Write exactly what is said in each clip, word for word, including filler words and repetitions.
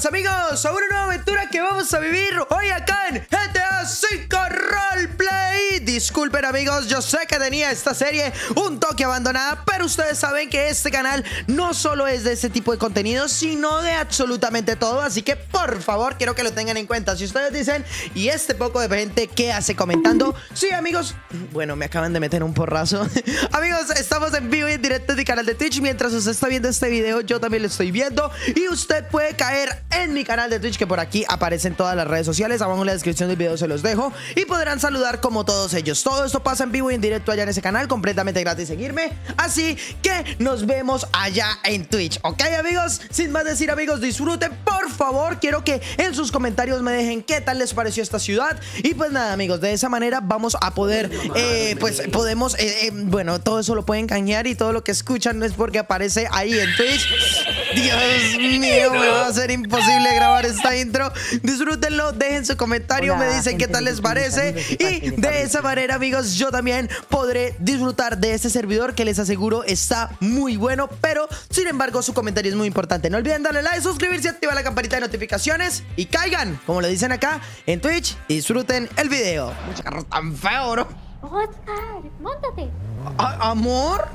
amigos a una nueva aventura que vamos a vivir hoy acá en G T A cinco Roleplay. Disculpen amigos, yo sé que tenía esta serie un toque abandonada, pero ustedes saben que este canal no solo es de este tipo de contenido, sino de absolutamente todo, así que por favor quiero que lo tengan en cuenta. Si ustedes dicen, ¿y este poco de gente qué hace comentando? Sí amigos, bueno, me acaban de meter un porrazo. Amigos, estamos en vivo y en directo en mi canal de Twitch. Mientras usted está viendo este video, yo también lo estoy viendo, y usted puede caer en mi canal de Twitch, que por aquí aparece en todas las redes sociales. Abajo en la descripción del video se los dejo y podrán saludar como todos ellos. Todo esto pasa en vivo y en directo allá en ese canal, completamente gratis seguirme, así que nos vemos allá en Twitch. Ok amigos, sin más decir amigos, disfruten por favor. Quiero que en sus comentarios me dejen qué tal les pareció esta ciudad. Y pues nada amigos, de esa manera vamos a poder eh, pues podemos eh, eh, bueno, todo eso lo pueden cañar, y todo lo que escuchan no es porque aparece ahí en Twitch. Dios mío, me va a ser imposible grabar esta intro. Disfrútenlo, dejen su comentario, Hola, me dicen qué tal les parece, y de esa manera amigos yo también podré disfrutar de este servidor que les aseguro está muy bueno. Pero sin embargo su comentario es muy importante. No olviden darle like, suscribirse y activar la campanita de notificaciones, y caigan, como lo dicen acá en Twitch, y disfruten el video. Mucho carro tan feo, bro. Oscar, móntate. ¿A ¿Amor?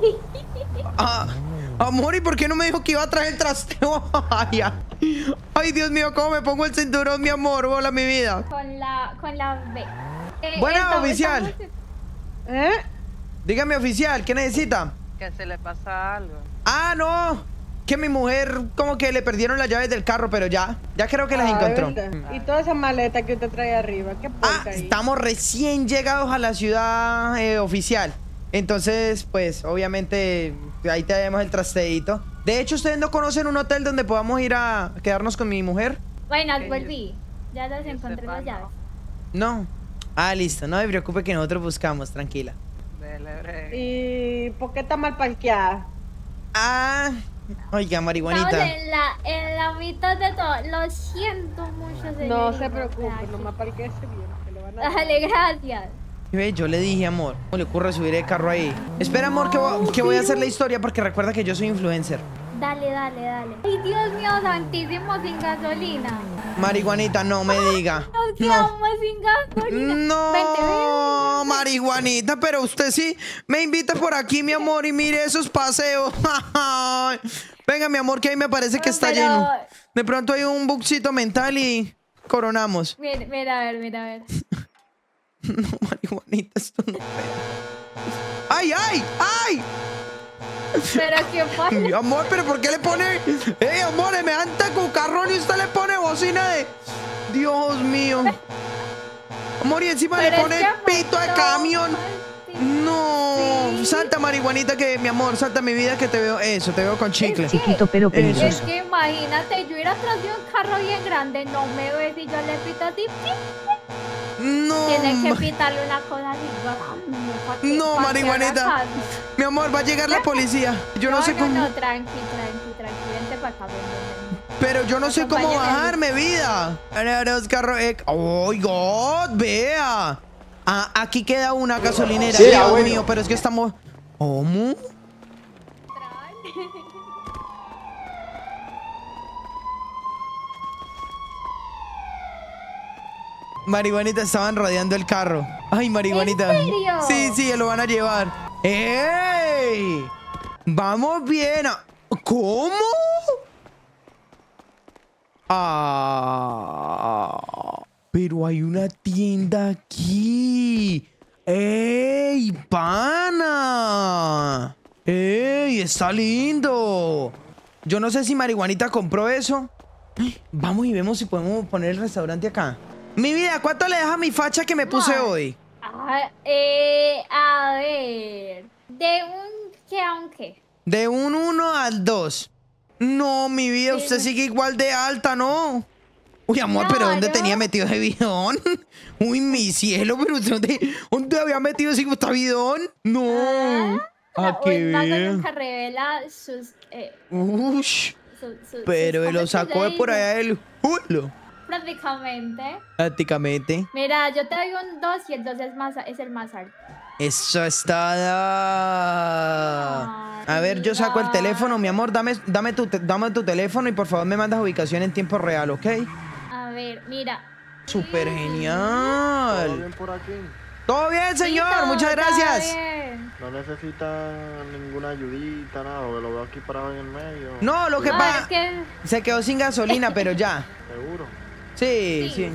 Ah, amor, ¿y por qué no me dijo que iba a traer el trasteo? Ay, ay, Dios mío, ¿cómo me pongo el cinturón, mi amor? Hola, mi vida. Con la, con la B. Eh, Buena, esto, oficial. estamos... ¿Eh? Dígame, oficial, ¿qué necesita? Que se le pasa algo. Ah, no. Que mi mujer como que le perdieron las llaves del carro, pero ya, ya creo que las Ah, encontró. ¿verdad? Y toda esa maleta que usted trae arriba, ¿qué Ah, porca ahí? estamos recién llegados a la ciudad eh, oficial. Entonces, pues, obviamente, ahí tenemos el trasteadito. De hecho, ¿ustedes no conocen un hotel donde podamos ir a quedarnos con mi mujer? Bueno, Que volví. Ya las que encontré sepa, las llaves. No. Ah, listo, no me preocupe que nosotros buscamos, tranquila. Dele, bre. ¿Y por qué está mal parqueada? Ah, oiga, marihuanita. Estamos en la, en la mitad de todo. Lo siento mucho, señor. No se preocupe, nomás parqueese bien, que le van a... Dale, gracias. Ve, yo le dije, amor, ¿cómo le ocurre subir el carro ahí? Espera, amor, que, voy, que voy a hacer la historia, porque recuerda que yo soy influencer. Dale, dale, dale. Ay, Dios mío, santísimo, sin gasolina. Marihuanita, no me diga. Nos quedamos sin gasolina. No, Vente, ven. marihuanita, pero usted sí me invita por aquí, mi amor, y mire esos paseos. Venga, mi amor, que ahí me parece que está Pero... lleno. De pronto hay un bucito mental y coronamos. Mira, mira, a ver, mira, a ver. No, marihuanita, esto no. ¡Ay, ay, ay! Pero qué pasa. Mi amor, pero ¿por qué le pone? ¡Ey, amor, me anda cucarrón y usted le pone bocina de... Dios mío. Amor, y encima Pero le es pone que, pito de no, camión. sí. No. Sí. Salta, marihuanita, que mi amor, salta mi vida, que te veo. Eso, te veo con chicle. Es que- Chiquito pero Eso. peligroso. Es que imagínate, yo hubiera traído un carro bien grande, no me ves y yo le pito así. No. Tienes que ma- pitarle una cosa así. pa' que- No, pa' que marihuanita. haga caso. Mi amor, va a llegar la policía. Yo no, no, sé no, cómo. no, tranqui, tranqui, tranqui. Vente para acá, ven, ven, ven. Pero yo no sé cómo Acompáñame. bajarme, vida. ¡Oh, God! ¡Vea! Ah, aquí queda una gasolinera. Sí, Dios abuelo. mío, pero es que estamos... ¿Cómo? Marihuanita, estaban rodeando el carro. Ay, marihuanita. ¿En serio? Sí, sí, lo van a llevar. ¡Ey! Vamos bien. a- ¿Cómo? Ah, pero hay una tienda aquí. ¡Ey, pana! ¡Ey, está lindo! Yo no sé si marihuanita compró eso. Vamos y vemos si podemos poner el restaurante acá. Mi vida, ¿cuánto le deja mi facha que me puse No. hoy? Ah, eh, a ver. De un qué a un qué. De un uno al dos. No, mi vida, usted sigue igual de alta, ¿no? Uy, amor, pero ¿dónde Claro. tenía metido ese bidón? Uy, mi cielo, pero usted ¿dónde, dónde había metido ese bidón? No. Ah, ¿A hoy qué Mago bien? nunca revela sus. Eh, Ush, su- su- pero sus lo cosas que sacó de le por hizo. allá del culo. Prácticamente. Prácticamente. Mira, yo te doy un dos y el dos es, más, es el más alto. Eso es todo. A ver, yo saco el teléfono, mi amor. Dame, dame, tu, dame tu teléfono y por favor me mandas ubicación en tiempo real, ¿ok? A ver, mira. Súper ¿Todo genial. bien por aquí? Todo bien, señor. Sí, todo Muchas está gracias. bien. ¿No necesitan ninguna ayudita, nada? Porque lo veo aquí parado en el medio. No, lo que Ah, pasa... es que... Se quedó sin gasolina, pero ya. ¿Seguro? Sí, sí.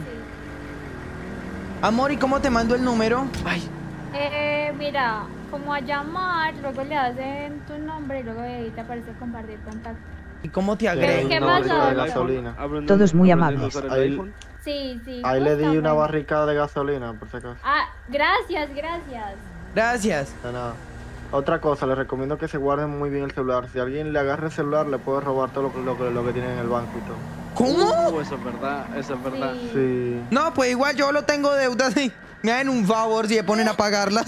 Amor, ¿y cómo te mando el número? Ay. Eh, mira, como a llamar, luego le hacen tu nombre y luego ahí te aparece compartir contacto. ¿Y cómo te ¿Qué- agrego? qué Una más barrica de da? gasolina. Todos muy amables. Ahí, Sí, sí. ahí le di una justamente. barricada de gasolina, por si acaso. Ah, gracias, gracias. Gracias. De nada. Otra cosa, les recomiendo que se guarden muy bien el celular. Si alguien le agarra el celular, le puede robar todo lo, que- lo, que- lo que tiene en el banco y todo. ¿Cómo? Uh, eso es verdad, eso es verdad. Sí. Sí. No, pues igual yo lo tengo deudas y me hacen un favor si se ponen a pagarlas.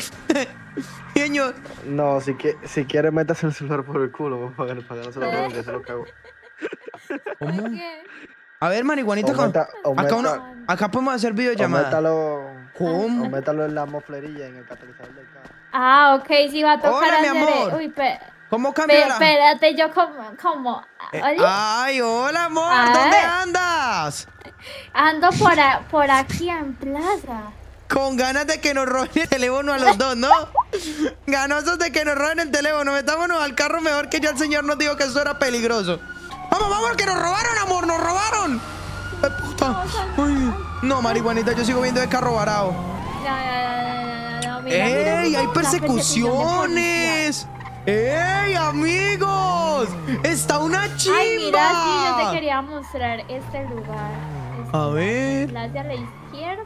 Señor. No, si, que, si quiere, métase el celular por el culo, para que, para que no se lo roben, que se lo cago. ¿Cómo? ¿Por qué? A ver, marihuanita, O con... meta- o acá, meta- uno... acá podemos hacer O videollamada. métalo, ¿Cómo? o métalo en la moflerilla, en el catalizador del carro. Ah, ok, sí va a tocar Hola, mi hacer... amor. Uy, pe... ¿Cómo pe- cambia la...? espérate, yo como... como... Eh, ¿Oye? Ay, hola, amor. A ¿Dónde ver. andas? Ando por, a- por aquí en plaza. Con ganas de que nos roben el teléfono a los dos, ¿no? Ganosos de que nos roben el teléfono. Metámonos al carro mejor, que ya el señor nos dijo que eso era peligroso. Vamos, vamos, que nos robaron, amor, nos robaron. ¡Ay, puta! Ay, no, marihuanita, yo sigo viendo el carro varado. No, no, no, no, no, mira, mira, ¡Ey! mira, ¡Hay la persecución de persecuciones! ¡Ey, amigos! ¡Está una chimba! Ay, mira, sí, yo te quería mostrar este lugar. Este A lugar. ver. Plaza a la izquierda.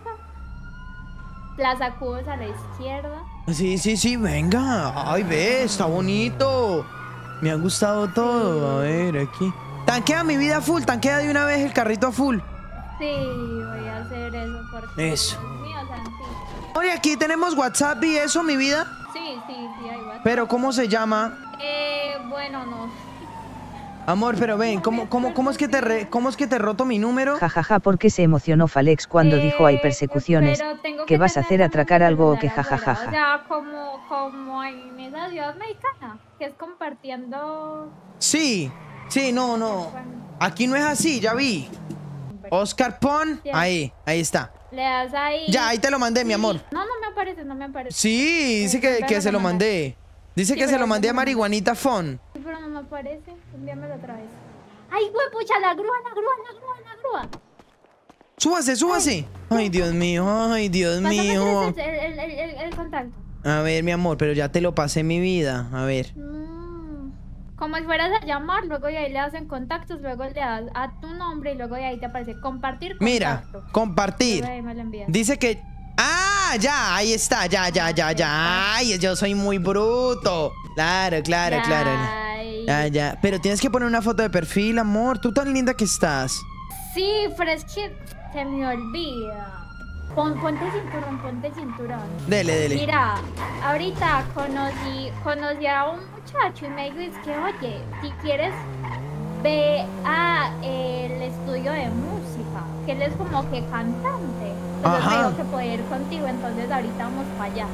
Plaza Cubos a la izquierda. Sí, sí, sí, venga. Ay, ve, está bonito. Me ha gustado todo. A ver, aquí. Tanquea mi vida full, tanquea de una vez el carrito a full. Sí, voy a hacer eso porque... Eso. Dios mío, santísimo. Oye, aquí tenemos WhatsApp y eso, mi vida. Sí, sí, sí, ahí va. Pero, ¿cómo se llama? Eh, bueno, no. Amor, pero ven, ¿cómo, cómo, cómo es que te re- cómo es que te roto mi número? Jajaja, porque se emocionó Falex cuando dijo hay Eh, persecuciones. pero tengo ¿Qué que vas a tener hacer? ¿Atracar el algo o qué? celular afuera. Jajajaja. O sea, como, como en esa ciudad mexicana, que es compartiendo... Sí, sí, no, no. Aquí no es así, ya vi. Oscar Pon, Ya. ahí, ahí está. Le das ahí... Ya, ahí te lo mandé, mi amor. No, no me aparece, no me aparece. Sí, dice que, que se lo mandé. Dice Sí, que se pero lo mandé a ¿cómo? Marihuanita Fon. Sí, pero no me aparece. Envíamelo otra vez. ¡Ay, huepucha! La grúa, la grúa, la grúa, la grúa. Súbase, súbase. Ay, Dios mío, ay, Dios Pásame mío. el, el, el, el, el contacto. A ver, mi amor, pero ya te lo pasé mi vida. A ver. Mm, como si fueras a llamar, luego de ahí le hacen contactos, luego le das a tu nombre y luego de ahí te aparece compartir Mira, contacto. compartir. Luego de ahí me lo envías. Dice que... Ah, ya, ahí está, ya, ya, ya, ya. Ay, yo soy muy bruto. Claro, claro, claro. Ay. Ya, ya. Pero tienes que poner una foto de perfil, amor. Tú tan linda que estás. Sí, pero es que se me olvida. Pon, ponte cinturón, ponte cinturón. Dele, dele. Mira, ahorita conocí, conocí a un muchacho y me dijo, es que oye, si quieres, ve a el estudio de música, que él es como que cantante. Entonces me Ajá. dijo que podía ir contigo, entonces ahorita vamos para allá.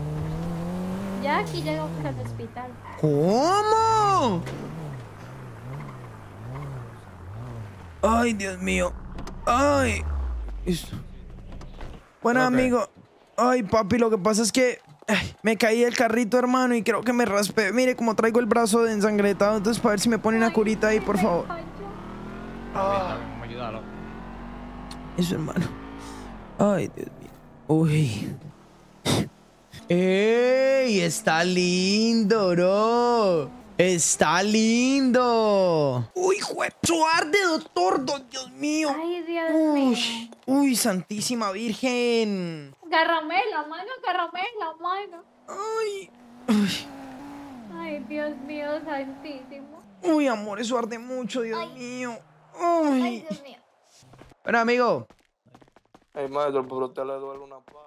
Ya aquí llegamos al hospital. ¿Cómo? Ay, Dios mío. Ay. Esto. Bueno, Ok. amigo. Ay, papi, lo que pasa es que ay, me caí del carrito, hermano, y creo que me raspé. Mire cómo traigo el brazo de ensangretado. Entonces, para ver si me pone una Ay, curita ahí, por me favor. cayó. Ah, Vamos a ayudarlo. eso, hermano. Ay, Dios mío. Uy. ¡Ey! Está lindo, bro. Está lindo. Uy, jue... ¡Suarde, doctor! do- ¡Dios mío! Ay, Dios mío. Uy, uy, Santísima Virgen. Agárrame la mano, agárrame la mano. Ay, ay, Ay, Dios mío, santísimo. uy, amor, eso arde mucho, Dios Ay. mío. Ay, Ay. Dios mío. Bueno, amigo. Hey, maestro, pero a usted le duele una pata.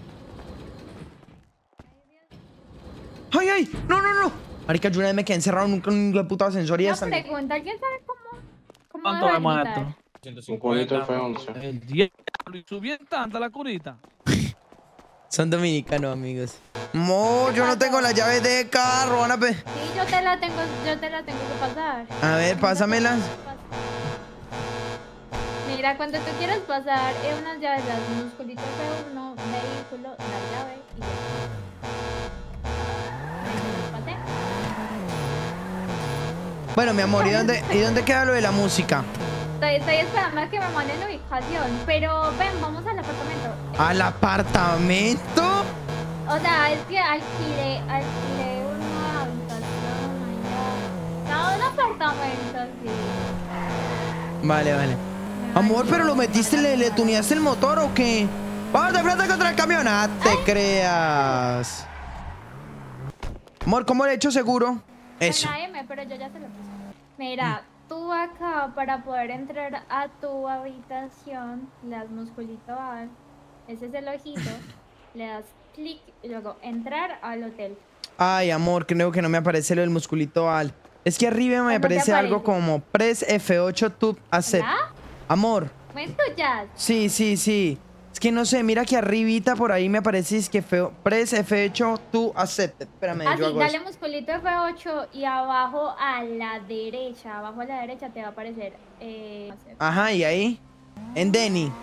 Ay, ay, no, no, no. Marica, yo una vez me quedé encerrado en un, en un puto ascensor y Una esa... pregunta, ¿alguien sabe cómo, cómo ¿Cuánto debe vemos agitar? esto? Un conito F once. El diablo, y subió tanta la curita. Son dominicanos, amigos. No, yo no tengo las llaves de carro. Van a pe- Sí, yo te la tengo, yo te la tengo que pasar. A ver, pásamelas. Mira, cuando tú quieras pasar eh, unas llaves, las musculitos de uno, vehículo, la llave y ya. Ahí te lo pasé. Bueno, mi amor, ¿y dónde, ¿y dónde queda lo de la música? Estoy, estoy esperando a que me manden la ubicación, pero ven, vamos al apartamento. ¿Al apartamento? O sea, es que alquilé, alquilé una habitación allá. No, un apartamento, sí. Vale, vale. Amor, pero lo metiste, le, le tuneaste el motor o qué? Vamos de frente contra el camión. Ah, te creas. Amor, ¿cómo le he hecho seguro? Eso. Con la M, pero yo ya se lo puse. Mira, tú acá para poder entrar a tu habitación, le das musculito A, ese es el ojito, le das clic y luego entrar al hotel. Ay, amor, creo que no me aparece lo del musculito al. Es que arriba me ¿No te aparece algo aparece? como Press F ocho to accept. ¿Hola? Amor, ¿Me escuchas? sí, sí, sí. Es que no sé, mira que arribita por ahí me aparece es que feo. Press F ocho to accept. Espérame, Así, yo hago dale eso. musculito F ocho y abajo a la derecha, abajo a la derecha te va a aparecer. Eh, Ajá, y ahí. En Denny.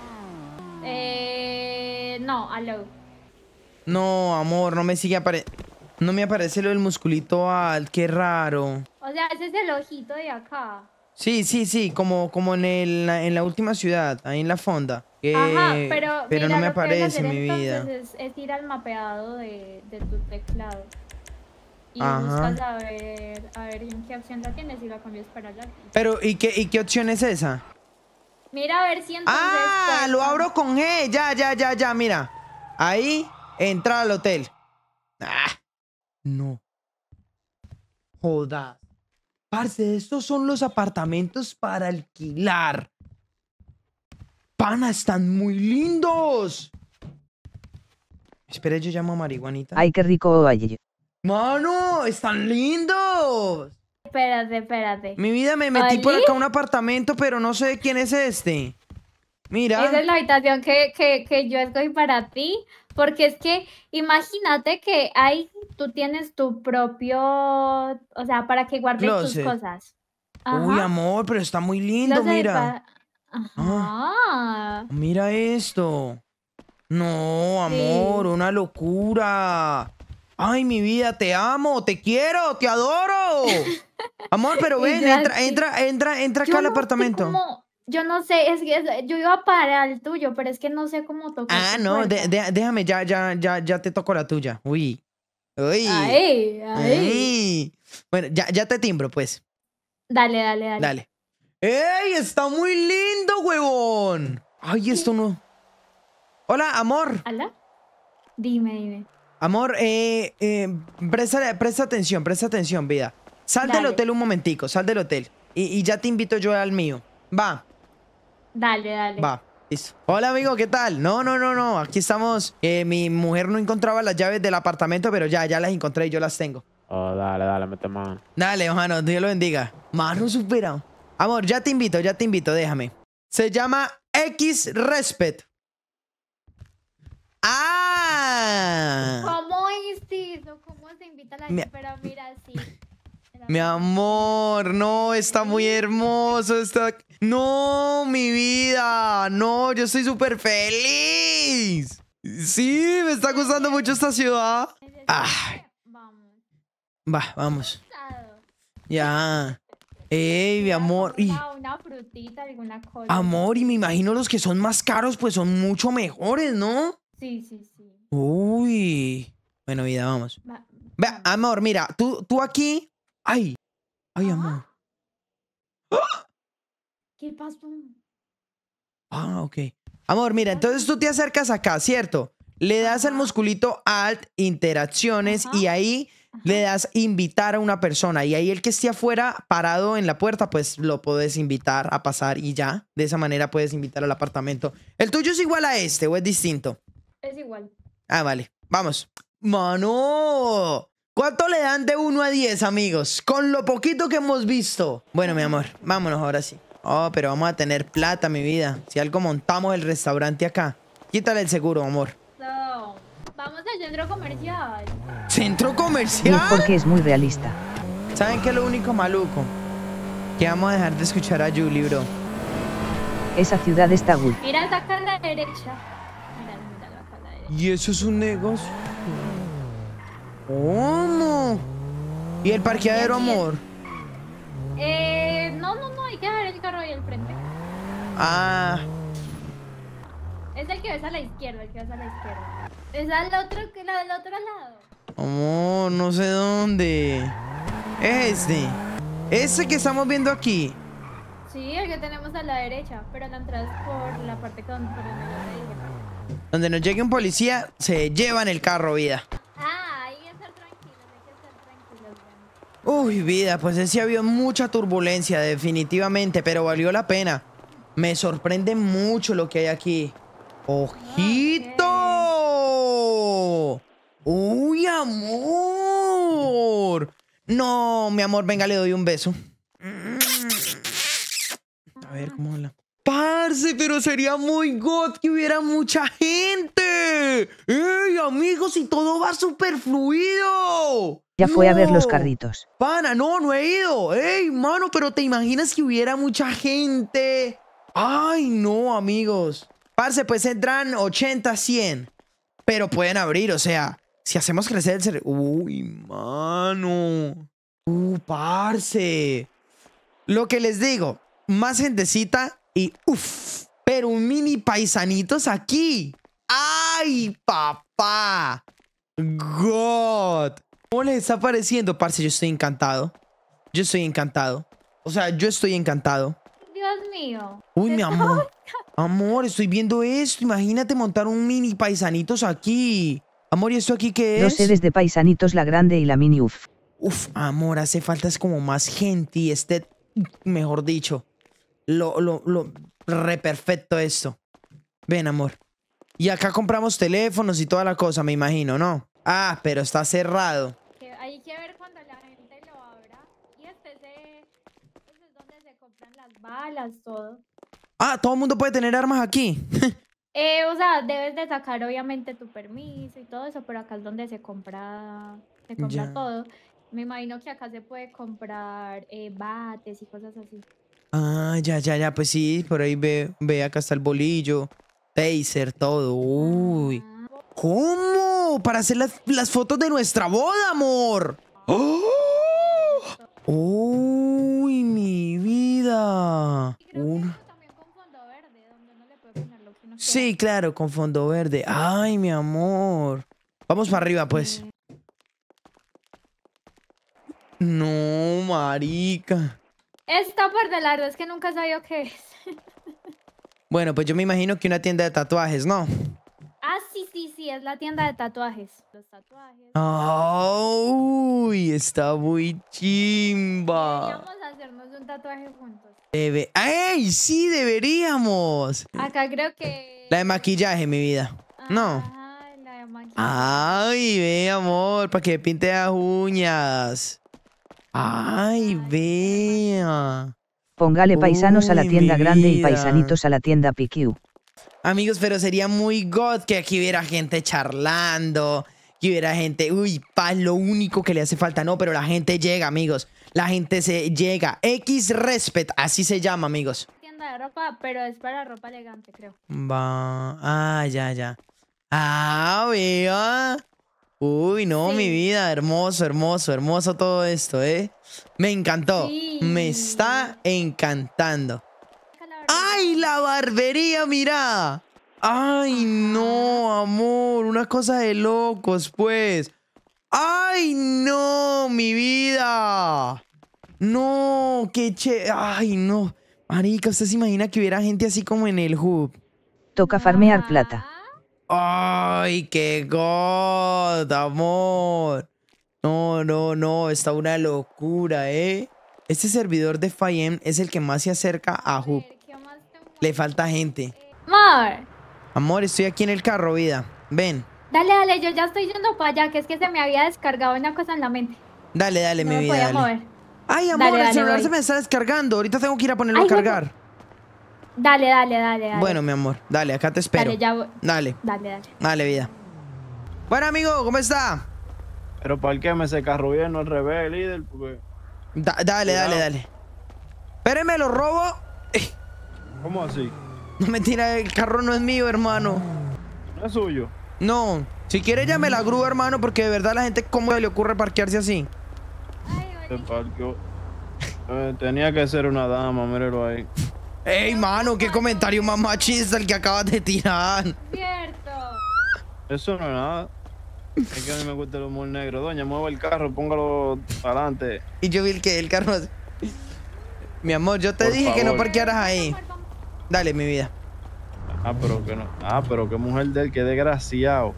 eh, no, aló. No, amor, no me sigue apareciendo. No me aparece lo del musculito al. Qué raro. O sea, ese es el ojito de acá. Sí, sí, sí, como, como en, el, en la última ciudad, ahí en la fonda. Que- Ajá, pero, pero mira, no me lo que debes aparece, hacer mi vida. entonces Es, es ir al mapeado de, de tu teclado. Y Ajá. buscas a ver, a ver en qué opción la tienes y la cambias para la. Pero, ¿y qué, ¿y qué opción es esa? Mira a ver si entonces. Ah, pues, lo abro con G. Ya, ya, ya, ya, mira. Ahí, entrar al hotel. Ah, no. Jodas. Parce, estos son los apartamentos para alquilar. Pana, están muy lindos. Espera, yo llamo a Marihuanita. Ay, qué rico oye. Mano, están lindos. Espérate, espérate. Mi vida, me metí por ¿Oli? acá a un apartamento, pero no sé quién es este. Mira. Esa es la habitación que, que, que yo escogí para ti. Porque es que imagínate que ahí tú tienes tu propio. O sea, para que guardes Closet. tus cosas. Uy, Ajá. amor, pero está muy lindo, Closet mira. pa- Ajá. Mira esto. No, amor, Sí. una locura. Ay, mi vida, te amo, te quiero, te adoro. Amor, pero ven, Ya entra, sí. entra, entra, entra acá Yo al no sé apartamento. cómo- yo no sé, es que es- yo iba para el tuyo, pero es que no sé cómo tocar. Ah, tu no, de- puerta. de- déjame, ya, ya, ya, ya te toco la tuya. Uy. Uy. Ahí, ahí. Ay. Bueno, ya, ya te timbro, pues. Dale, dale, dale. Dale. ¡Ey! Está muy lindo, huevón. Ay, esto no. Hola, amor. ¿Ala? Dime, dime. Amor, eh, eh, presta, presta atención, presta atención, vida. Sal del Dale. hotel un momentico, sal del hotel. Y, y ya te invito yo al mío. Va, Dale, dale. va. Listo. Hola, amigo, ¿qué tal? No, no, no, no. Aquí estamos. Eh, mi mujer no encontraba las llaves del apartamento, pero ya, ya las encontré y yo las tengo. Oh, dale, dale, mete mano. Dale, mano, Dios lo bendiga. Mano, supera. Amor, ya te invito, ya te invito, déjame. Se llama X Respect. ¡Ah! ¿Cómo es eso? ¿Cómo se invita a la Mi- gente? Pero mira, sí. Era- Mi amor, no, está muy hermoso. Está... No, mi vida. No, yo estoy súper feliz. Sí, me está gustando mucho esta ciudad. Necesito Ay. que- Vamos. Va, vamos. Sado. Ya. Ey, mi amor. Y, Una, una frutita, alguna cosa. amor, y me imagino los que son más caros, pues son mucho mejores, ¿no? Sí, sí, sí. Uy. Bueno, vida, vamos. Va- Ve, vamos. amor, mira, tú, tú aquí. Ay. Ay, amor. ¿Qué pasó? Ah, ok. Amor, mira, entonces tú te acercas acá, ¿cierto? Le das al Ajá. musculito Alt, interacciones, Ajá. y ahí le das invitar a una persona. Y ahí el que esté afuera parado en la puerta, pues lo puedes invitar a pasar y ya. De esa manera puedes invitar al apartamento. ¿El tuyo es igual a este o es distinto? Es igual. Ah, vale. Vamos. ¡Mano! ¿Cuánto le dan de uno a diez, amigos? Con lo poquito que hemos visto. Bueno, mi amor, vámonos ahora sí. Oh, pero vamos a tener plata, mi vida. Si algo montamos el restaurante acá. Quítale el seguro, amor. So, vamos centro comercial. ¿Centro Y comercial? es porque es muy realista. ¿Saben qué es lo único maluco? Que vamos a dejar de escuchar a Julie, bro. Esa ciudad está good. Mira, saca a la derecha. Mira, mira, acá a la derecha. ¿Y eso es un negocio? ¿Cómo? ¿Y el parqueadero, Y aquí es- amor? Eh, no, no, no, hay que dejar el carro ahí al frente. Ah, Es el que ves a la izquierda, el que ves a la izquierda. Es al otro, que la del otro lado. amor, no sé dónde. Este. Ese que estamos viendo aquí. Sí, el que tenemos a la derecha, pero la entrada es por la parte con, por donde yo te dije. Donde nos llegue un policía, se llevan el carro, vida. Ah, hay que estar tranquilos, hay que estar tranquilos. Ven. Uy, vida, pues ese había mucha turbulencia, definitivamente, pero valió la pena. Me sorprende mucho lo que hay aquí. ¡Ojito! ¡Uy, amor! No, mi amor, venga, le doy un beso. A ver, ¿cómo habla? Parce, pero sería muy god que hubiera mucha gente. ¡Ey, amigos! Y todo va súper fluido. Ya fue a ver los No. carritos. Pana, no, no he ido. ¡Ey, mano! Pero ¿te imaginas que hubiera mucha gente? ¡Ay, no, amigos! Parce, pues entran ochenta, cien. Pero pueden abrir, o sea, si hacemos crecer el cerebro... ¡Uy, mano! ¡Uh, parce! Lo que les digo, más gentecita y uff, pero un mini paisanitos aquí. ¡Ay, papá! God. ¿Cómo les está pareciendo, parce? Yo estoy encantado. Yo estoy encantado. O sea, yo estoy encantado. Dios mío. Uy, ¿Te mi está- amor. Amor, estoy viendo esto. Imagínate montar un mini paisanitos aquí. Amor, ¿y esto aquí qué Dos es? sedes de paisanitos, la grande y la mini uf. Uf, amor, hace falta es como más gente y este, mejor dicho, lo, lo, lo, re perfecto esto. Ven, amor. Y acá compramos teléfonos y toda la cosa, me imagino, ¿no? Ah, pero está cerrado. Que hay que ver cuando la gente lo abra. Y este se, este es donde se compran las balas, todo. Ah, todo el mundo puede tener armas aquí. Eh, o sea, debes de sacar obviamente tu permiso y todo eso, pero acá es donde se compra, se compra Ya. todo. Me imagino que acá se puede comprar eh, bates y cosas así. Ah, ya, ya, ya, pues sí, por ahí ve, ve, acá está el bolillo, taser, todo. Uy. Ah, ¿Cómo? Para hacer las, las fotos de nuestra boda, amor. ¡Oh! ¡Uy, mi vida! y creo Un- que uno también con fondo verde, donde uno le puede poner lo que uno quiera. Sí, claro, con fondo verde. Ay, mi amor. Vamos para arriba, pues. No, marica. Esta parte, la verdad es que nunca sabía qué es. Bueno, pues yo me imagino que una tienda de tatuajes, ¿no? Ah, sí, sí, sí, es la tienda de tatuajes. Los tatuajes. Uy, está muy chimba. Deberíamos hacernos un tatuaje juntos. Debe... ¡Ey! Sí, deberíamos. Acá creo que... La de maquillaje, mi vida. No. Ajá, la de maquillaje. Ay, ve, amor, para que pinte las uñas. Ay, vea. Póngale paisanos a la Uy, tienda mi grande y vida. paisanitos a la tienda P Q. Amigos, pero sería muy god que aquí hubiera gente charlando, que hubiera gente, uy, paz, lo único que le hace falta, no, pero la gente llega, amigos, la gente se llega, X Respect, así se llama, amigos. Tienda de ropa, pero es para ropa elegante, creo. Va, ah, ya, ya, ah, vea, uy, no, Sí. mi vida, hermoso, hermoso, hermoso todo esto, ¿eh? Me encantó, Sí. me está encantando. Acá la verdad- ¡Ay, la barbería, mira! ¡Ay, no, amor! Una cosa de locos, pues. ¡Ay, no, mi vida! No, qué che... ¡Ay, no! Marica, ¿usted se imagina que hubiera gente así como en el hub? Toca farmear plata. Ah, ¡Ay, qué god, amor! No, no, no, está una locura, ¿eh? Este servidor de F I M es el que más se acerca a a hub. ver, ¿qué más tengo? Le falta gente. Mar, Amor, estoy aquí en el carro, vida. Ven. dale, dale, yo ya estoy yendo para allá, que es que se me había descargado una cosa en la mente. Dale, dale, No mi me vida, podía dale. mover. Ay, amor, Dale, el dale, celular voy. se me está descargando. Ahorita tengo que ir a ponerlo Ay, a no, cargar. Dale, dale, dale, dale. Bueno, mi amor, dale, acá te espero. Dale, ya voy. Dale, Dale, dale. dale, vida. Bueno, amigo, ¿cómo está? Pero ¿para qué me ese carro bien al revés, líder? Porque... Da dale, dale, dale. Espéreme, lo robo. ¿Cómo así? No, mentira, el carro no es mío, hermano. ¿No es suyo? No. Si quiere llame la grúa, hermano, porque de verdad la gente, ¿cómo le ocurre parquearse así? Se parqueó. Eh, tenía que ser una dama, míralo ahí. Ey, mano, qué comentario más machista el que acabas de tirar. Cierto. Eso no es nada. Es que a mí me gusta el humor negro. Doña, mueva el carro, póngalo adelante. Y yo vi el que el carro... Mi amor, yo te Por dije favor. que no parquearas ahí. Dale, mi vida. Ah, pero que no. Ah, pero qué mujer de él, qué desgraciado.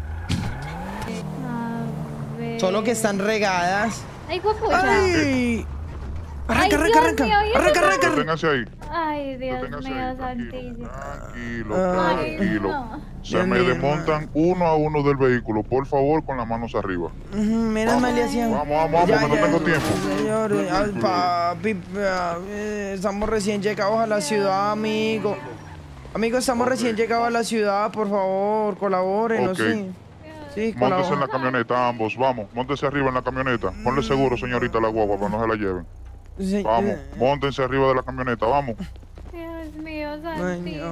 A ver. Solo que están regadas. Ay, guapucha. ¡Ay! Arranca, Ay, arranca, Dios arranca. mío, ¿y Arranca, eso? arranca. Deténgase ahí. Ay, Dios Deténgase mío, ahí, tranquilo. santísimo. Tranquilo, Ay, tranquilo. no. Se Dios me mío, desmontan uno a uno del vehículo. Por favor, con las manos arriba. Ujú, menos mal le hacían. Vamos, vamos, vamos, Ya, que no ya, tengo tiempo. Señores, ay, papi, ah, eh, estamos recién llegados a la ciudad, amigo. Amigo, estamos recién llegados a la ciudad, por favor, colaboren, Ok. sí. Sí, Móntese en la colaboren. camioneta ambos, vamos. Móntese arriba en la camioneta. Ponle seguro, señorita, la guagua, para no se la lleven. Sí, Vamos, eh, móntense arriba de la camioneta, vamos. Dios mío, ay, santísimo.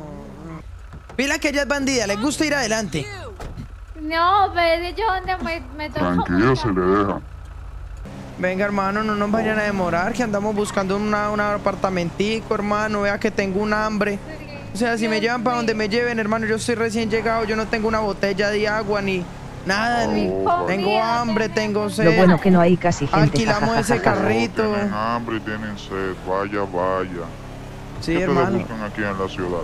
no. Pila que ella es bandida, les gusta ir adelante. No, pero yo donde me, me toca. Tranquilo, se le deja. Venga, hermano, no nos vayan a demorar, que andamos buscando una, un apartamentico, hermano. Vea que tengo un hambre. O sea, si me llevan para donde me lleven, hermano, yo soy recién llegado, yo no tengo una botella de agua ni nada. Ni... Oh, Tengo hambre, tengo sed. Lo bueno que no hay casi gente. Alquilamos ese jajajaja. carrito. Tienen hambre y tienen sed, vaya, vaya. Sí, ¿Qué te hermano. buscan aquí en la ciudad?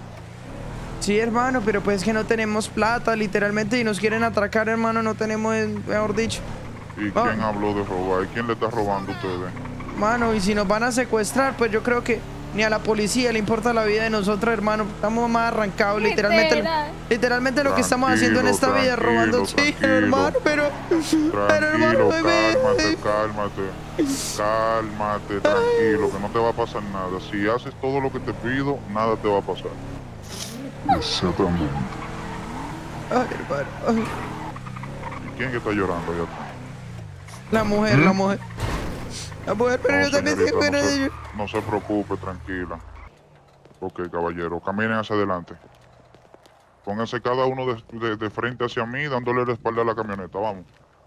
Sí, hermano, pero pues que no tenemos plata, literalmente, y nos quieren atracar, hermano, no tenemos, eh, mejor dicho. ¿Y Ah. quién habló de robar? ¿Y quién le está robando a ustedes? Mano, y si nos van a secuestrar, pues yo creo que ni a la policía le importa la vida de nosotros, hermano. Estamos más arrancados, literalmente. Literal. Literalmente lo que estamos haciendo en esta vida es Tranquilo, robando. Sí, tranquilo. hermano, pero. Pero, hermano, Tranquilo, bebé. cálmate, cálmate. Cálmate, tranquilo, que no te va a pasar nada. Si haces todo lo que te pido, nada te va a pasar. Exactamente. Ay, hermano. Ay. ¿Y quién que está llorando allá atrás? La mujer, la mujer. La mujer, pero No, yo también señorita, tengo ganas no de se, llorar. no se preocupe, tranquila. Ok, caballero, caminen hacia adelante. Pónganse cada uno de, de- de frente hacia mí, dándole la espalda a la camioneta, vamos.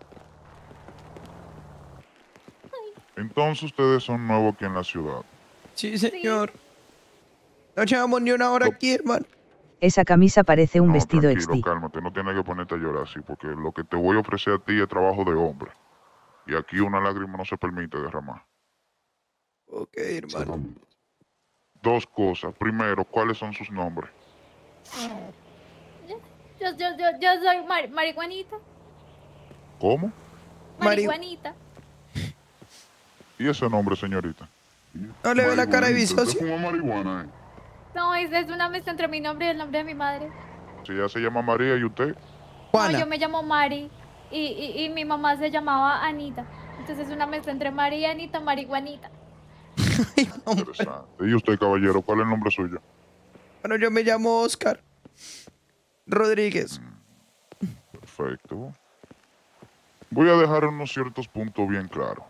Entonces ustedes son nuevos aquí en la ciudad. Sí, señor. No llevamos ni una hora aquí, hermano. Esa camisa parece un No, vestido tranquilo, X D. cálmate, no tienes que ponerte a llorar así, porque lo que te voy a ofrecer a ti es trabajo de hombre. Y aquí una lágrima no se permite derramar. Ok, hermano. Dos cosas. Primero, ¿cuáles son sus nombres? Yo, yo, yo, yo soy mar- marihuanita. ¿Cómo? Mari- Marihuanita. ¿Y ese nombre, señorita? No le ve la cara de visocio. fuma marihuana, eh? No, es, es una mezcla entre mi nombre y el nombre de mi madre. Si ella se llama María y usted, No, Juana. yo me llamo Mari y, y, y mi mamá se llamaba Anita. Entonces es una mezcla entre Mari y Anita, marihuanita. interesante. ¿Y usted, caballero, cuál es el nombre suyo? Bueno, yo me llamo Oscar Rodríguez. Perfecto. Voy a dejar unos ciertos puntos bien claros.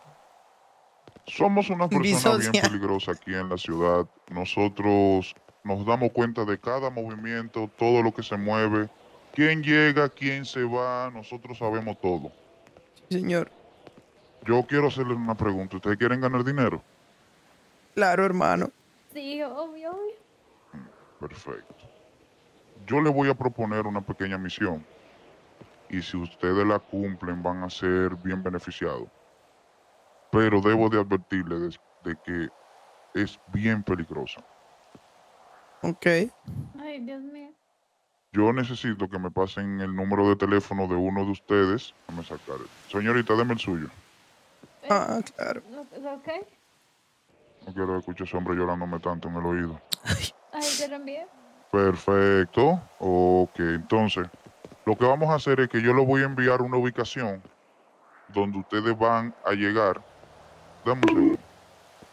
Somos una persona Disocia. bien peligrosa aquí en la ciudad. Nosotros nos damos cuenta de cada movimiento, todo lo que se mueve, quién llega, quién se va, nosotros sabemos todo. Sí, señor. Yo quiero hacerles una pregunta. ¿Ustedes quieren ganar dinero? Claro, hermano. Sí, obvio, obvio. Perfecto. Yo les voy a proponer una pequeña misión. Y si ustedes la cumplen, van a ser bien beneficiados. Pero debo de advertirles de, de que es bien peligrosa. Ok. Ay, Dios mío. Yo necesito que me pasen el número de teléfono de uno de ustedes. Déjame sacar. Señorita, deme el suyo. Ah, claro. ¿Ok? No quiero escuchar a ese hombre llorándome tanto en el oído. Ay, te lo envié. Perfecto. Ok, entonces, lo que vamos a hacer es que yo les voy a enviar una ubicación donde ustedes van a llegar. Dame un segundo.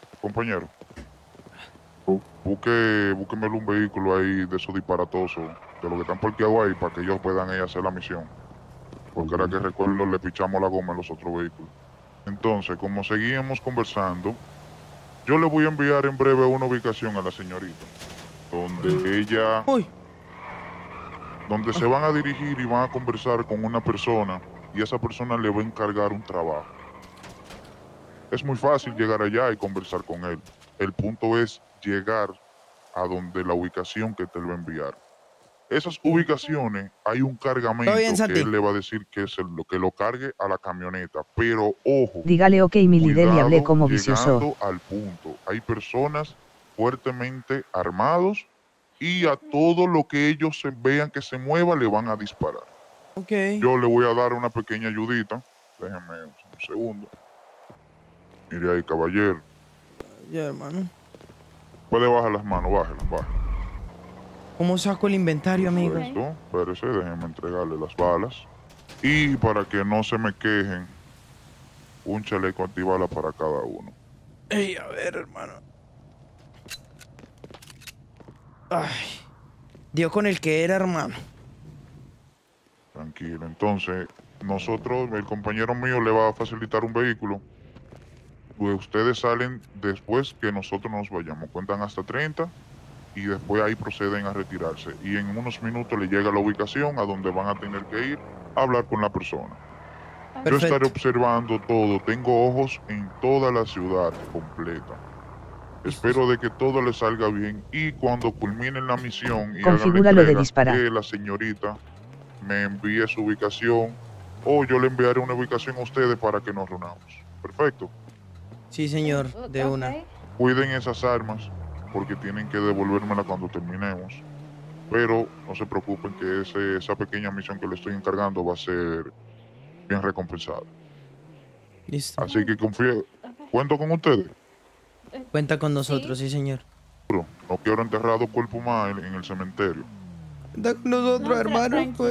Compañero. Busque, búsquemelo un vehículo ahí de esos disparatosos de los que están parqueados ahí para que ellos puedan ir a hacer la misión. Porque ahora que recuerdo le pichamos la goma a los otros vehículos. Entonces, como seguíamos conversando, yo le voy a enviar en breve una ubicación a la señorita, donde ella, Uy. donde se van a dirigir y van a conversar con una persona y esa persona le va a encargar un trabajo. Es muy fácil llegar allá y conversar con él. El punto es llegar a donde la ubicación que te lo va a enviar. Esas ubicaciones hay un cargamento Todo bien, que Santi. él le va a decir que es el- lo que lo cargue a la camioneta, pero ojo. Dígale ok mi líder y hablé Cuidado como vicioso. llegando al punto. Hay personas fuertemente armados y a todo lo que ellos se vean que se mueva le van a disparar. Ok. Yo le voy a dar una pequeña ayudita. Déjenme un segundo. Mire ahí, caballero. Ya, hermano. Puede bajar las manos, bájelas, bájelas. ¿Cómo saco el inventario, amigos? Esto, espérese, déjenme entregarle las balas. Y para que no se me quejen, un chaleco antibala para cada uno. Ey, a ver, hermano. Ay. Dio con el que era, hermano. Tranquilo. Entonces, nosotros, el compañero mío le va a facilitar un vehículo. Pues ustedes salen después que nosotros nos vayamos. Cuentan hasta treinta y después ahí proceden a retirarse. Y en unos minutos le llega la ubicación a donde van a tener que ir a hablar con la persona. Yo Perfecto. estaré observando todo. Tengo ojos en toda la ciudad completa. Espero de que todo le salga bien y cuando culminen la misión y hagan la Configura lo de entrega, disparar. que la señorita me envíe su ubicación o yo le enviaré una ubicación a ustedes para que nos reunamos. Perfecto. Sí, señor, de Ok. una. Cuiden esas armas porque tienen que devolvérmela cuando terminemos. Pero no se preocupen que ese, esa pequeña misión que le estoy encargando va a ser bien recompensada. Listo. Así que confíe. ¿Cuento con ustedes? Cuenta con nosotros, sí, señor. No quiero enterrar dos cuerpos más en, en el cementerio. Cuenta con nosotros, No, tra- hermano. tranqui. Pues.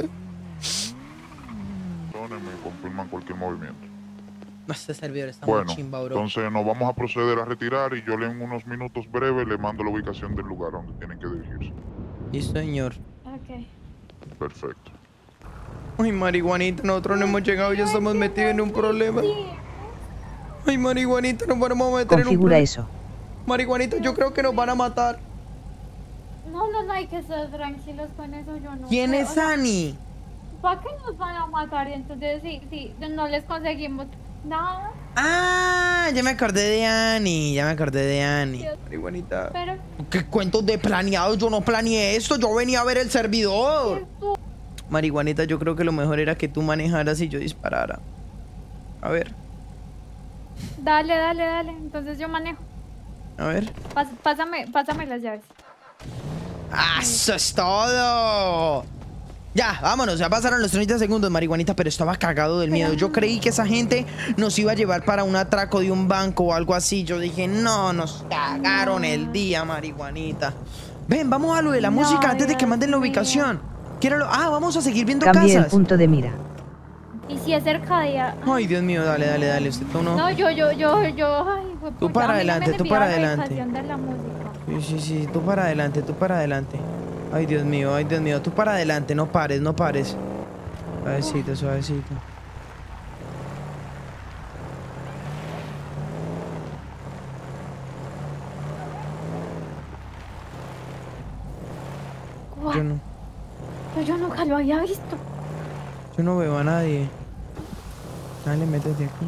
Me confirman cualquier movimiento. Este servidor está Bueno, muy chimba, bro. entonces nos vamos a proceder a retirar y yo le en unos minutos breves le mando la ubicación del lugar donde tienen que dirigirse. Listo, señor. Ok. Perfecto. Ay, marihuanita, nosotros no hemos llegado, ya estamos metidos en un problema. Ay, marihuanita, nos vamos a meter en un Configura problema. eso. Marihuanita, yo creo que nos van a matar. No, no, no hay que estar tranquilos con eso, yo no ¿Quién sé, es o sea, Ani? ¿para qué nos van a matar? Entonces, si, si no les conseguimos nada, Ah, ya me acordé de Ani, ya me acordé de Ani. Dios. Marihuanita. pero ¿Qué cuentos de planeados? Yo no planeé esto, yo venía a ver el servidor. tú, Marihuanita, yo creo que lo mejor era que tú manejaras y yo disparara. A ver, dale, dale, dale. Entonces yo manejo. a ver. Pas- pásame, pásame las llaves. ¡Ah, eso es todo! Ya, vámonos, ya pasaron los treinta segundos, marihuanita, pero estaba cagado del miedo. Yo creí que esa gente nos iba a llevar para un atraco de un banco o algo así. Yo dije, no, nos cagaron el día, marihuanita. Ven, vamos a lo de la No, música antes de que Dios manden la mío. ubicación. Quiero lo... Ah, vamos a seguir viendo Cambie el casas. punto de mira. Y si es cerca de allá. Ay, Dios mío, dale, dale, dale. Usted tú no. No, yo, yo, yo, yo. Ay, fue Tú pucha, para a mí no me adelante, han tú enviado para la adelante. ubicación de la música. Sí, sí, sí, tú para adelante, tú para adelante. Ay, Dios mío, ay, Dios mío, tú para adelante, no pares, no pares. Suavecito, suavecito. Guau, Yo no, pero yo nunca lo había visto. yo no veo a nadie. Dale, métete aquí.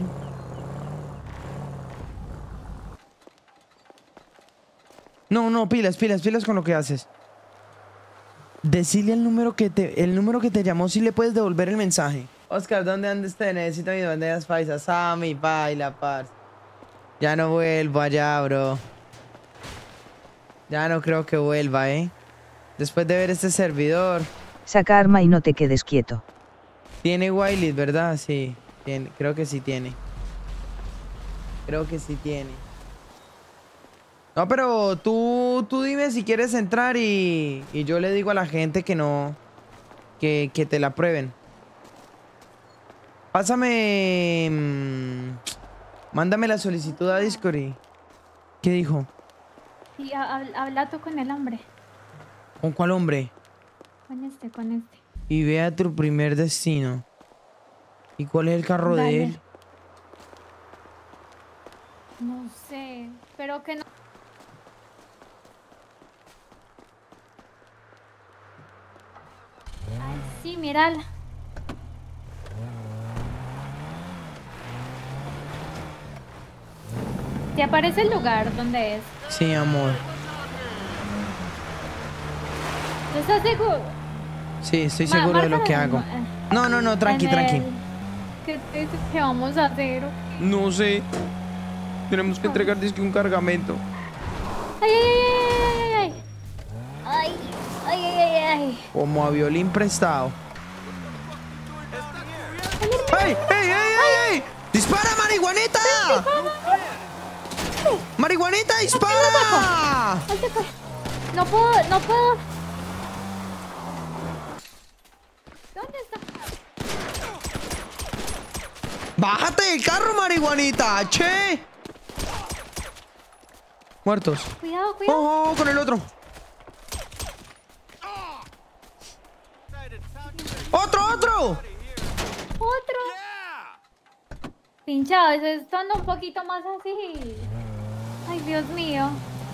No, no, pilas, pilas, pilas con lo que haces. Decirle el número que te, el número que te llamó si le puedes devolver el mensaje. Oscar, ¿dónde anda usted? Necesito mis bandejas paisas. Ah, mi baila, parce. Ya no vuelvo allá, bro. Ya no creo que vuelva, ¿eh? Después de ver este servidor. Saca arma y no te quedes quieto. Tiene Wiley, ¿verdad? Sí, tiene, creo que sí tiene. Creo que sí tiene. No, pero tú, tú dime si quieres entrar y, y yo le digo a la gente que no, que, que te la prueben. Pásame, mm, mándame la solicitud a Discord. y- ¿Qué dijo? Sí, ha- habla, habla tú con el hombre. ¿Con cuál hombre? Con este, con este. Y ve a tu primer destino. ¿Y cuál es el carro Dale. de él? No sé, pero que no. Ay, sí, mírala. ¿Te aparece el lugar donde es? Sí, amor. ¿Tú estás seguro? Sí, estoy Ma- seguro de lo márcala que en- hago. eh, No, no, no, tranqui, en tranqui. el- ¿Qué, qué, qué vamos a hacer? No sé. Tenemos que entregar disque un cargamento. Ay, ay, ay, ay, ay, ay, ay, ay, ay. Como a violín prestado. ¡Ey, ey, ey, ey! ey! ¡Dispara, marihuanita! ¡Marihuanita, dispara! Ay, se cae. No puedo, no puedo. ¿Dónde está? ¡Bájate del carro, marihuanita! ¡Che! Muertos. Cuidado, cuidado. ¡Oh, oh, con el otro! ¡Otro, otro! Otro. Pinchado, eso está un poquito más así. Ay, Dios mío.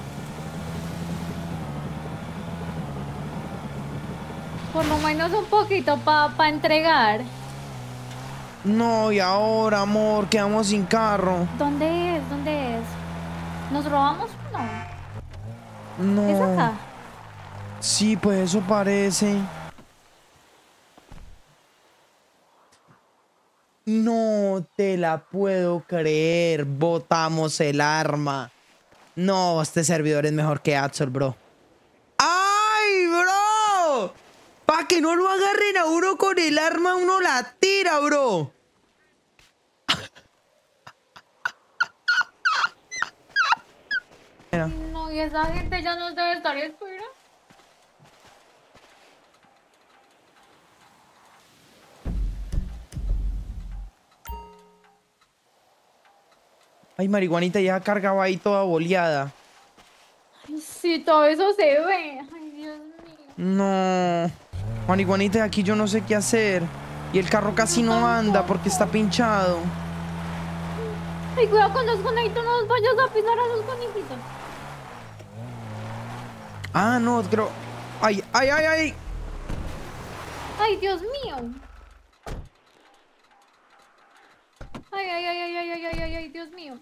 Por lo menos un poquito para pa entregar. No, y ahora, amor, quedamos sin carro. ¿Dónde es? ¿Dónde es? ¿Nos robamos uno? No. ¿Es acá? Sí, pues eso parece. No te la puedo creer. Botamos el arma. No, este servidor es mejor que Axel, bro. ¡Ay, bro! Pa' que no lo agarren a uno con el arma, uno la tira, bro. Mira. No, y esa gente ya nos debe estar esperando. Ay, marihuanita ya cargaba ahí toda boleada. Ay, sí, todo eso se ve. Ay, Dios mío. No. Marihuanita, aquí yo no sé qué hacer. Y el carro casi no anda porque está pinchado. Ay, cuidado con los conejitos, no nos vayas a pisar a los conejitos. Ah, no, creo... Ay, ay, ay, ay. Ay, Dios mío. Ay, ay, ay, ay, ay, ay, ay, ay, ay, Dios mío.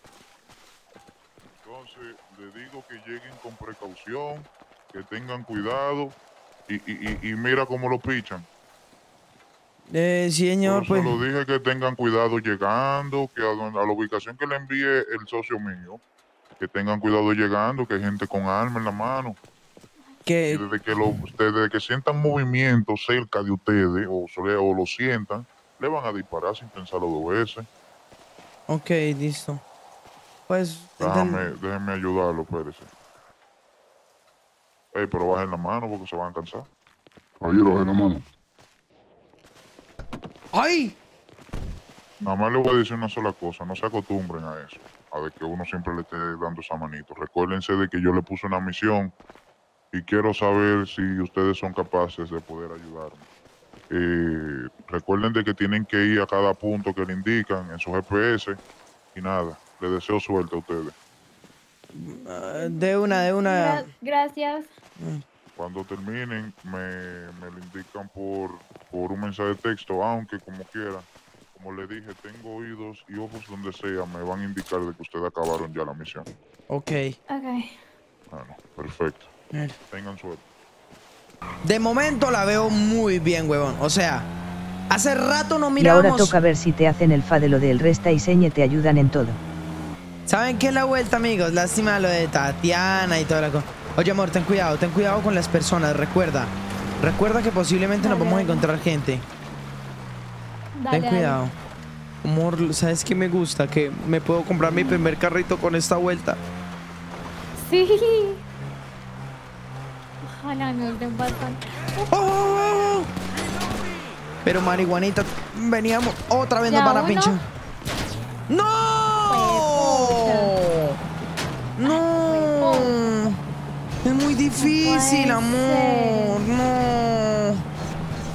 Entonces, le digo que lleguen con precaución, que tengan cuidado y, y, y, y mira cómo lo pichan. Eh, sí, señor, Por pues... eso lo dije que tengan cuidado llegando, que a, donde- a la ubicación que le envíe el socio mío, que tengan cuidado llegando, que hay gente con arma en la mano. Y Que... desde que lo, desde que sientan movimiento cerca de ustedes o, sole- o lo sientan, le van a disparar sin pensarlo dos veces. Ok, listo. Pues... Déjame, enten- déjenme ayudarlo, espérese. Ey, pero bajen la mano porque se van a cansar. Caballero, bajen la mano. ¡Ay! Nada más le voy a decir una sola cosa, no se acostumbren a eso, a de que uno siempre le esté dando esa manito. Recuérdense de que yo le puse una misión y quiero saber si ustedes son capaces de poder ayudarme. Eh, recuerden de que tienen que ir a cada punto que le indican en su G P S y nada, les deseo suerte a ustedes. Ah, de una, de una... Gra- gracias. Cuando terminen me, me lo indican por, por un mensaje de texto, aunque como quiera, como le dije, tengo oídos y ojos donde sea, me van a indicar de que ustedes acabaron ya la misión. Ok. Ok. Bueno, perfecto. Mira. Tengan suerte. De momento la veo muy bien, huevón. O sea, hace rato no Y miramos... ahora toca ver si te hacen el fa de lo del resta y señe te ayudan en todo. ¿Saben qué es la vuelta, amigos? Lástima lo de Tatiana y toda la cosa. Oye, amor, ten cuidado, ten cuidado con las personas, recuerda. Recuerda que posiblemente nos Dale, vamos a dale. encontrar gente. Dale, Ten cuidado. Amor, ¿sabes qué me gusta? Que me puedo comprar mi primer carrito con esta vuelta. dale. Sí. Ojalá nos den bastante. ¡Oh, oh, oh! Pero marihuanita, veníamos, otra vez nos ¿Ya van a uno? pinchar. ¡No! ¡No! Es muy difícil, puede amor. ser. No.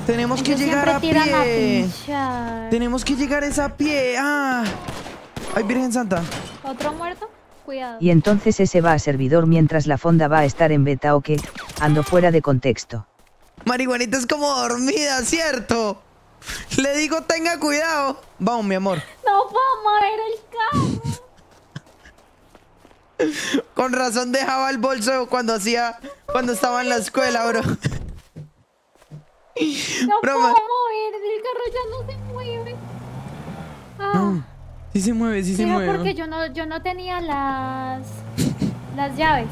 Tenemos que Ellos llegar a siempre tiran a pie. pinchar. Tenemos que llegar es a pie. Ah. Ay, Virgen Santa. ¿Otro muerto? Cuidado. Y entonces ese va a servidor mientras la fonda va a estar en beta o que, ando fuera de contexto. Marihuanita es como dormida, ¿cierto? Le digo, tenga cuidado. Vamos, mi amor. No puedo mover el carro. Con razón dejaba el bolso cuando hacía, cuando estaba en la escuela, bro. No Broma. puedo mover, el carro ya no se mueve. Ah, No, sí se mueve, sí se era mueve. porque yo no, yo no tenía las, las llaves.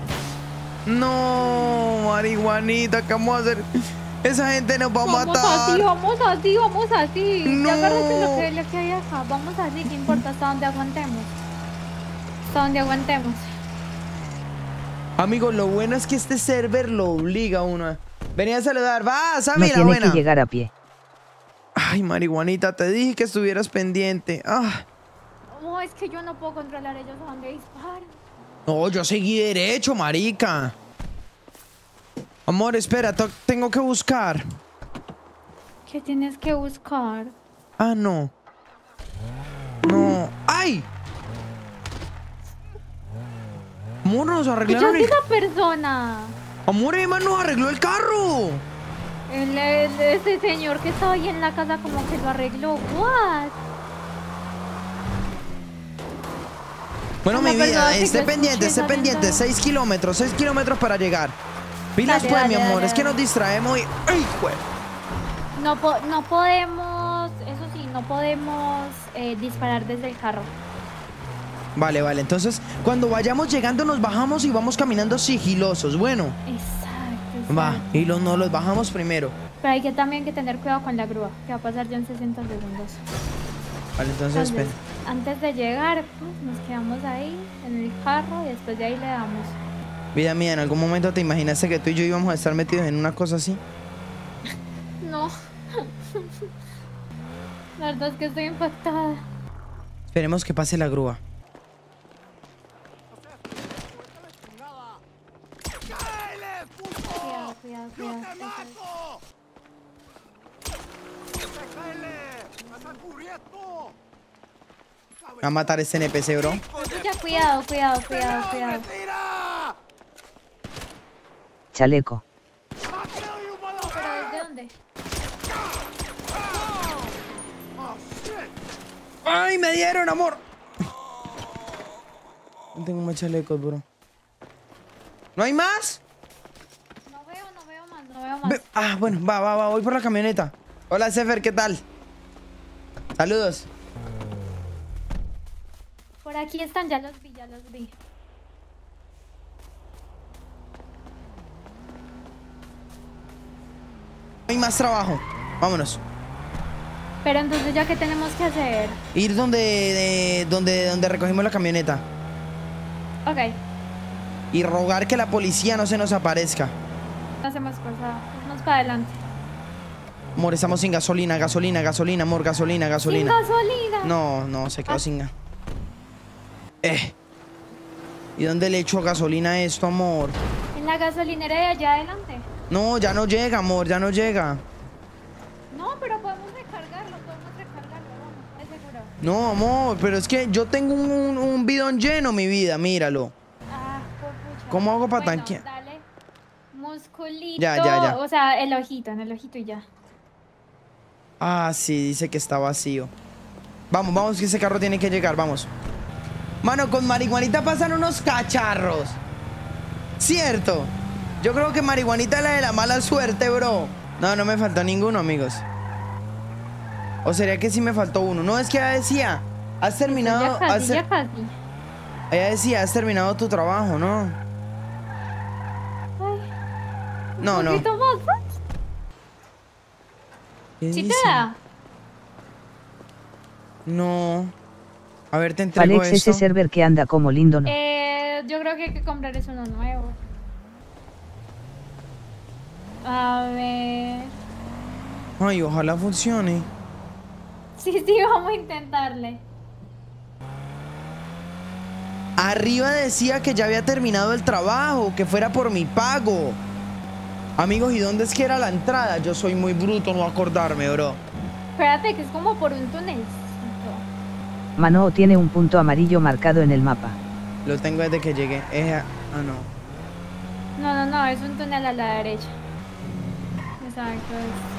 No, marihuanita, ¿qué vamos a hacer? Esa gente nos va a Vamos matar. así, vamos así, vamos así. No. Ya agárrate lo que, lo que hay acá. Vamos así, ¿qué importa? Hasta donde aguantemos. Hasta donde aguantemos. Amigos, lo bueno es que este server lo obliga a uno a... Venía a saludar. Va, No Sammy, la tiene buena. que llegar a pie. Ay, marihuanita, te dije que estuvieras pendiente. Ah. No, es que yo no puedo controlar ellos a dónde disparan. No, yo seguí derecho, marica. Amor, espera, to- tengo que buscar. ¿Qué tienes que buscar? Ah, no. No. ¡Ay! Amor, nos ¿Qué arreglaron el... esa persona? Amor, Emma nos arregló el carro. El, el- ese señor que estaba ahí en la casa como que lo arregló. What? Bueno, Una mi vida, persona que esté yo pendiente, escuché esté saliendo pendiente. de- Seis kilómetros, seis kilómetros para llegar. Pilas, Dale, pues, dale, mi amor. dale, Es que dale. nos distraemos y... ¡Ay, jue! No, po- no podemos, eso sí, no podemos eh, disparar desde el carro. Vale, vale. Entonces, cuando vayamos llegando, nos bajamos y vamos caminando sigilosos. Bueno, Exacto, va. exacto. Y los, no los bajamos primero. Pero hay que también que tener cuidado con la grúa, que va a pasar ya en sesenta segundos. Vale, entonces, Entonces, espera. antes de llegar, pues, nos quedamos ahí, en el carro, y después de ahí le damos. Vida mía, ¿en algún momento te imaginaste que tú y yo íbamos a estar metidos en una cosa así? No. La verdad es que estoy impactada. Esperemos que pase la grúa. Cuidado, cuidado, cuidado. Va a matar ese N P C, bro. Ya, cuidado, cuidado, cuidado, cuidado. Chaleco. ¿Pero desde dónde? ¡Ay, me dieron, amor! No tengo más chalecos, bro. ¿No hay más? No veo, no veo más, no veo más. Ve- ah, bueno, va, va, va. Voy por la camioneta. Hola, Sefer, ¿qué tal? Saludos. Por aquí están, ya los vi, ya los vi. No hay más trabajo. Vámonos. Pero entonces, ¿ya qué tenemos que hacer? Ir donde, de- donde, donde recogimos la camioneta. Ok, Y rogar que la policía no se nos aparezca. no hacemos cosa. Vamos para adelante. Amor, estamos sin gasolina, gasolina, gasolina, amor, gasolina, gasolina. ¡Sin gasolina! No, no, se quedó Ah. sin gas. Eh. ¿Y dónde le echo gasolina a esto, amor? En la gasolinera de allá adelante. No, ya no llega, amor, ya no llega. No, pero podemos recargarlo, podemos recargarlo, vamos, es seguro. No, amor, pero es que yo tengo un, un- un bidón lleno, mi vida, míralo. Ah, por pucha. ¿Cómo hago para Bueno, tanquear? dale. Musculito. Ya, ya, ya. O sea, el ojito, en el ojito y ya. Ah, sí, dice que está vacío. Vamos, vamos, que ese carro tiene que llegar, vamos. Mano, con marihuanita pasan unos cacharros. Cierto. Yo creo que marihuanita es la de la mala suerte, bro. No, no me faltó ninguno, amigos. ¿O sería que sí me faltó uno? No, es que ella decía, has terminado... Ya casi, has- ya casi. Ella decía, has terminado tu trabajo, ¿no? Ay, No, un no. poquito más, ¿no? ¿Qué ¿Sí te dice? da? No. A ver, te entrego Alex, esto. ese server que anda como lindo, ¿no? Eh, yo creo que hay que comprar es uno nuevo. A ver. Ay, ojalá funcione. Sí, sí, vamos a intentarle. Arriba decía que ya había terminado el trabajo, que fuera por mi pago. Amigos, ¿y dónde es que era la entrada? Yo soy muy bruto no acordarme, bro. Espérate, que es como por un túnel. Manoo tiene un punto amarillo marcado en el mapa. Lo tengo desde que llegué. Es a... Ah, no. No, no, no, es un túnel a la derecha. Exacto. Es...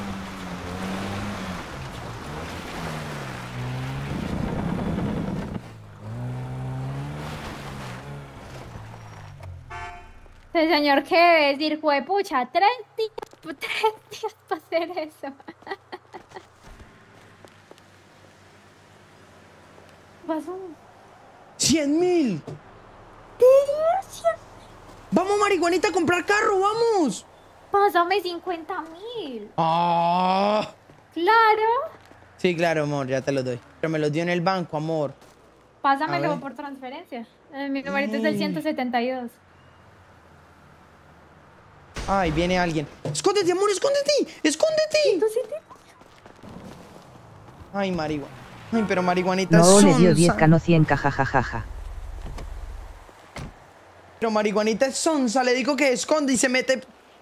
El señor, ¿qué debe decir? Juepucha, tres días, tres días para hacer eso. Pasó. ¡Cien mil! ¡Vamos, marihuanita, a comprar carro! ¡Vamos! Pásame cincuenta mil. ¡Ah! Claro. Sí, claro, amor, ya te lo doy. Pero me lo dio en el banco, amor. Pásamelo por transferencia. Eh, mi numerito es el ciento setenta y dos. Ay, viene alguien. ¡Escóndete, amor! ¡Escóndete! ¡Escóndete! Ay, marihuana. Ay, pero marihuanita No es le dio sonsa. diez cano cien cajajajaja. Pero marihuanita es sonsa. Le digo que esconde y se mete.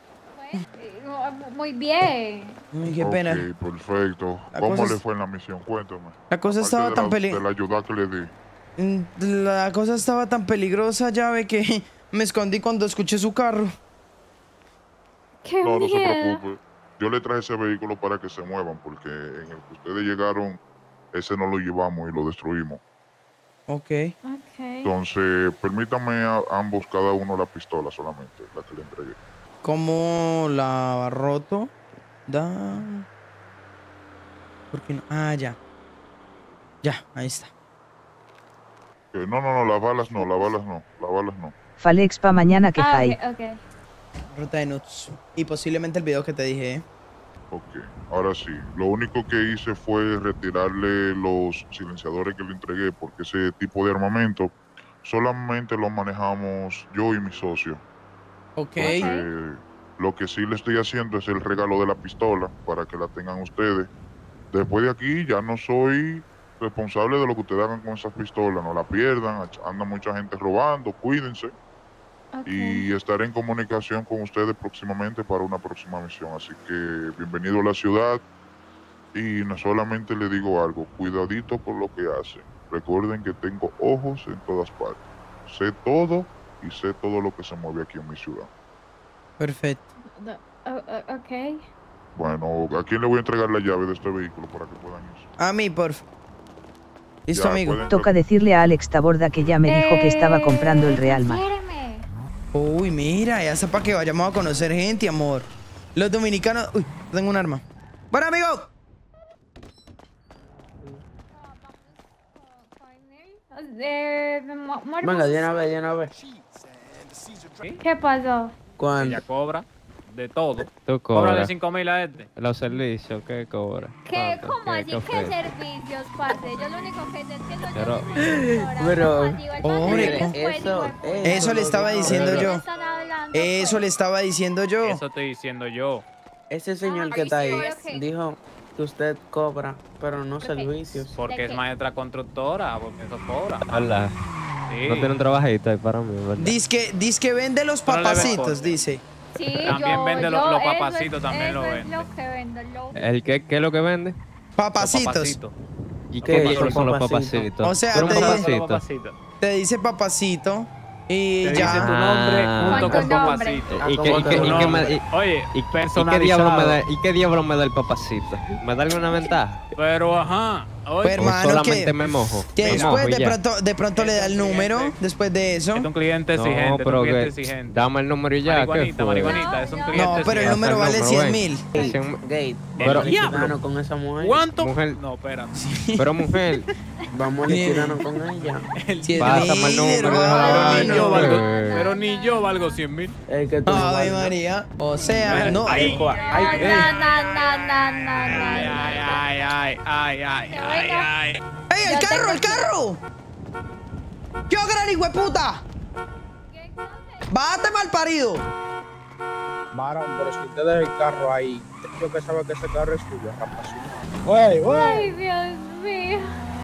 Muy bien. Ay, qué pena. Ok, perfecto. La ¿Cómo cosa le es- fue en la misión? Cuéntame. La cosa Aparte estaba de tan la- peli- De la ayuda que le di. Mm, La cosa estaba tan peligrosa, ya ve, que me escondí cuando escuché su carro. Qué No, no se miedo. preocupe. Yo le traje ese vehículo para que se muevan, porque en el que ustedes llegaron, ese no lo llevamos y lo destruimos. Ok. Ok. Entonces, permítanme a ambos, cada uno la pistola solamente, la que le entregué. ¿Cómo la roto? Da... ¿Por qué no? Ah, ya. Ya, ahí está. Eh, no, no, no, las balas no, las balas no, las balas no. Falex pa mañana que Ah, fai. ok, ok. Ruta de nuts. Y posiblemente el video que te dije, ¿eh? Ok, ahora sí. Lo único que hice fue retirarle los silenciadores que le entregué, porque ese tipo de armamento solamente lo manejamos yo y mi socio. Ok. Entonces, lo que sí le estoy haciendo es el regalo de la pistola para que la tengan ustedes. Después de aquí ya no soy responsable de lo que ustedes hagan con esas pistolas. No la pierdan, anda mucha gente robando, cuídense. Y estaré en comunicación con ustedes próximamente para una próxima misión. Así que bienvenido a la ciudad. Y no solamente le digo algo, cuidadito con lo que hacen. Recuerden que tengo ojos en todas partes. Sé todo y sé todo lo que se mueve aquí en mi ciudad. Perfecto. Oh, oh, ok. Bueno, ¿a quién le voy a entregar la llave de este vehículo para que puedan irse? A mí, porfa. Listo, Ya, amigo. pueden- Toca decirle a Alex Taborda que ya me dijo que estaba comprando el Real Madrid. Transfiéreme. Uy, mira, ya sea para que vayamos a conocer gente, amor. Los dominicanos... Uy, tengo un arma. Bueno, amigo. Eh, mo- muerto. Venga, de una vez, de una vez. ¿Qué pasó? ¿Cuándo? Ella cobra de todo. Tú Cóbrale cobras. cinco mil a este. Los servicios, ¿qué cobra? ¿Qué? ¿Cuánto? ¿Cómo ¿Qué- así? qué ¿Qué ofrece? servicios, parce? Yo lo único que sé es que lo Pero- Pero- Hombre, eso, Eso le estaba diciendo yo. Eso pues. le estaba diciendo yo. Eso estoy diciendo yo. Ese señor Ah, que está ahí sí, ok. dijo que usted cobra, pero no servicios. Porque ¿De es qué? maestra constructora, porque eso cobra. Hola. Sí. No tiene un trabajito ahí para mí, ¿verdad? Dice que, dice que vende los Pero le ve papacitos, corte. dice. Sí, También yo, vende yo, los- los eso es- papacitos, también lo eso es vende. lo que vendo, lo- ¿El qué, qué es lo que vende? Papacitos. Papacito. ¿Y ¿Qué qué es diablos son los papacito? papacitos? O sea, Pero un te dice- papacito. Papacito. Te dice papacito. Y Te dice tu ya. nombre Ah. junto Con con tu nombre. papacito. Ah, ¿Y ¿cómo qué, y que qué- tu y qué nombre? me- y- Oye, y- y qué personalizado. diablo me da, ¿y qué diablo me da el papacito? ¿Me da alguna ventaja? Pero ajá. Pues, Oye, hermano, ¿O solamente que- me mojo? Que Me después mojo y de ya. pronto, de pronto le da el Este número. cliente. Después de eso. es un cliente No, exigente, es un pero cliente que exigente. dame el número y ya. ¿qué Marihuanita, fue? marihuanita, es un cliente No, pero el exigente. número vale número, cien ven. mil. Cien- Gate, Pero- vamos a liquidarnos con esa mujer. ¿Cuánto? Mujer. No, espérate. Pero mujer, Vamos a liquidarnos con ella. Cien pásame el mil, número. Pero ni hermano. yo valgo, Eh. pero ni yo valgo cien mil. El que tú no Ay, vales. María. O sea, no. Ay, No, Ay, no, ey. no, no, no, no, Ay, no. ay, ay, ay, ay, ay, ay, ay. ¡Ey, el Yo carro, tengo- el carro! ¡Yo, gran hijueputa! ¿Qué cosa? ¡Bájate mal parido! Varón, pero si usted deja el carro ahí, yo que sabe que ese carro es suyo, rapaz. Güey, güey. Ay, Dios mío.